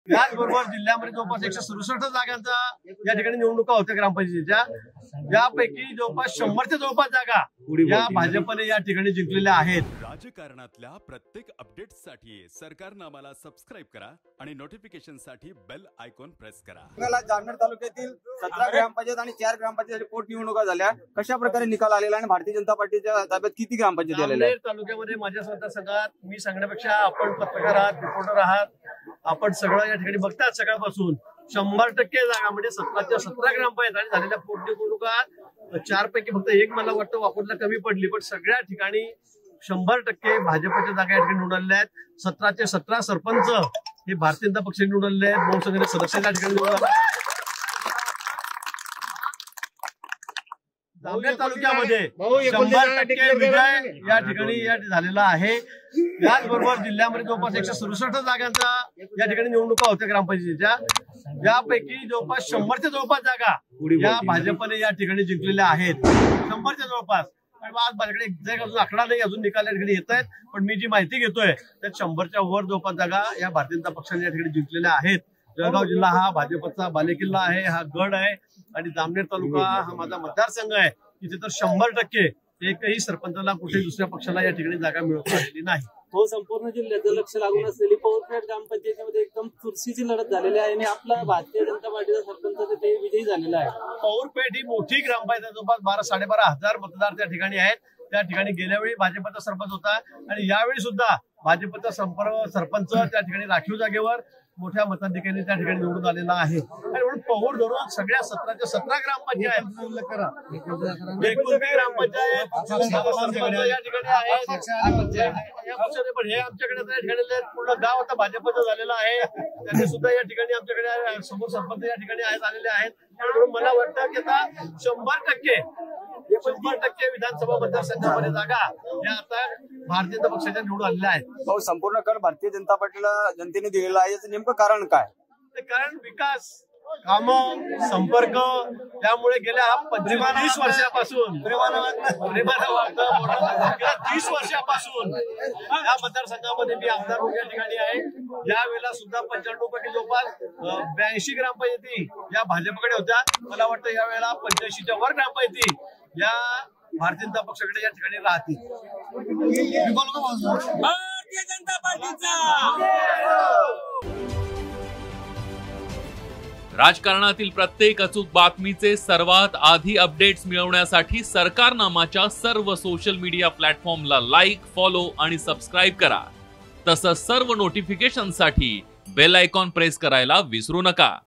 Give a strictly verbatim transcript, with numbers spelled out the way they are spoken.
त्याचबरोबर जिल्ह्यामध्ये जवळपास एकशे सदुसष्ट जागांचा या ठिकाणी निवडणुका होत्या ग्रामपंचायतीच्या, यापैकी जवळपास शंभरच्या जवळपास जागा या भाजपने या ठिकाणी जिंकलेल्या आहेत। राजकारणातल्या प्रत्येक अपडेट्ससाठी सरकारनामाला सबस्क्राइब करा आणि नोटिफिकेशनसाठी बेल आयकॉन प्रेस करा। जामनेर तालुक्यातील सतरा ग्रामपंचायत आणि चार ग्रामपंचायत पोटनिवडणुका झाल्या, कशा प्रकारे निकाल आलेला आणि भारतीय जनता पार्टीच्या ताब्यात किती ग्रामपंचायती आलेल्या आहेत? जामनेर तालुक्यामध्ये माझ्या मतदारसंघात मी सांगण्यापेक्षा आपण पत्रकार आहात, रिपोर्टर आहात, आपण सगळं या ठिकाणी बघतात सकाळपासून शंभर टक्के जागा म्हणजे सतराच्या सतरा ग्रामपंचायत आणि झालेल्या पोटनिवडणुका चार पैकी फक्त एक मला वाटतं वापरला कमी पडली, पण सगळ्या ठिकाणी शंभर टक्के भाजपच्या जागा या ठिकाणी निवडून आलेल्या आहेत। सतराचे सतरा सरपंच हे भारतीय जनता पक्षाने निवडून आलेले आहेत, बहुसंख्येने सदस्य या ठिकाणी निवडून आले। जामनेर तालुक्यामध्ये शंभर टक्के विजय या ठिकाणी या झालेला आहे। त्याचबरोबर जिल्ह्यामध्ये जवळपास एकशे सदुसष्ट जागांचा या ठिकाणी निवडणुका होत्या ग्रामपंचायतीच्या, यापैकी जवळपास शंभरच्या जवळपास जागा या भाजपने या ठिकाणी जिंकलेल्या आहेत, शंभरच्या जवळपास। आज माझ्याकडे एक्झॅक्ट अजून आकडा नाही, अजून निकाल या ठिकाणी येत आहेत, पण मी जी माहिती घेतोय त्यात शंभरच्या वर जवळपास जागा या भारतीय जनता पक्षाने या ठिकाणी जिंकलेल्या आहेत। जळगाव जिल्हा हा भाजपचा बालेकिल्ला आहे, हा गड आहे आणि जामनेर तालुका हा माझा मतदारसंघ आहे। तिथे तर शंभर टक्के एकही सरपंचाला कुठे दुसऱ्या पक्षाला या ठिकाणी जागा मिळत आलेली नाही। हो, संपूर्ण जिल्ह्याचं लक्ष लागून असलेली पौरपेठ ग्रामपंचायतीमध्ये एकदम चुरशीची लढत झालेली आहे आणि आपला भारतीय जनता पार्टीचा सरपंच तिथे विजयी झालेला आहे। पौरपेठ ही मोठी ग्रामपंचायत जवळपास बारा साडेबारा हजार मतदार त्या ठिकाणी आहेत। त्या ठिकाणी गेल्या वेळी भाजपचा सरपंच होता आणि यावेळी सुद्धा भाजपचा संपर्क सरपंच त्या ठिकाणी राखीव जागेवर मोठ्या मताधिक्याने त्या ठिकाणी निवडून आलेला आहे आणि म्हणून पौर धरून सगळ्या सतराच्या सतरा ग्रामपंचायत ग्रामपंचायत या ठिकाणी आहेत। पण हे आमच्याकडे त्या ठिकाणी पूर्ण गाव आता भाजपचं झालेलं आहे, त्यांनी सुद्धा या ठिकाणी आमच्याकडे समोर सरपंच या ठिकाणी आहेत आलेले आहेत। म्हणून मला वाटतं की आता शंभर टक्के शंभर टक्के विधानसभा मतदारसंघामध्ये जागा या आता भारतीय जनता पक्षाच्या निवडून आलेल्या आहेत। भाऊ, संपूर्ण कल भारतीय जनता पार्टीला जनतेने दिलेला आहे, याचं नेमकं कारण काय? कारण विकास काम संपर्क, त्यामुळे गेल्या पंचवीस वर्षापासून गेल्या तीस वर्षापासून या मतदारसंघामध्ये मी आमदार म्हणून या ठिकाणी आहे। यावेळेला सुद्धा पंच्याण्णव पैकी जवळपास ब्याऐंशी ग्रामपंचायती या भाजपकडे होत्या, मला वाटतं यावेळेला पंच्याऐंशीच्या वर ग्रामपंचायती या भारतीय जनता पक्षाकडे या ठिकाणी राहतील। भारतीय जनता पार्टीचा राजकारणातील प्रत्येक अचूक बातमीचे सर्वात आधी अपडेट्स मिळवण्यासाठी सरकारनामाच्या सर्व सोशल मीडिया प्लॅटफॉर्मला लाईक, फॉलो आणि सबस्क्राईब करा। तसंच सर्व नोटिफिकेशनसाठी बेल आयकॉन प्रेस करायला विसरू नका।